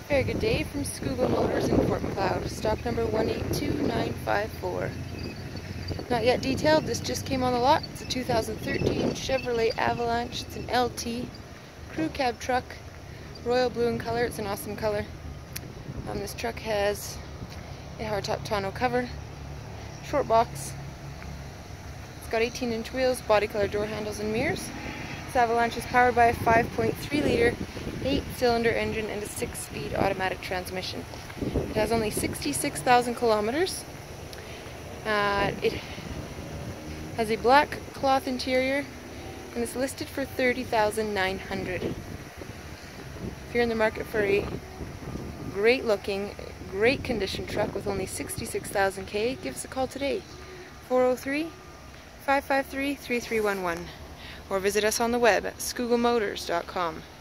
Very good day from Scoogle Motors in Fort Macleod. Stock number 182954. Not yet detailed, this just came on the lot. It's a 2013 Chevrolet Avalanche. It's an LT crew cab truck, royal blue in color. It's an awesome color. This truck has a hardtop tonneau cover, short box. It's got 18-inch wheels, body color door handles and mirrors. This Avalanche is powered by a 5.3 liter 8-cylinder engine and a 6-speed automatic transmission. It has only 66,000 kilometers. It has a black cloth interior and it's listed for $30,900. If you're in the market for a great looking, great condition truck with only 66,000 K, give us a call today, 403-553-3311, or visit us on the web at ScoogleMotors.com.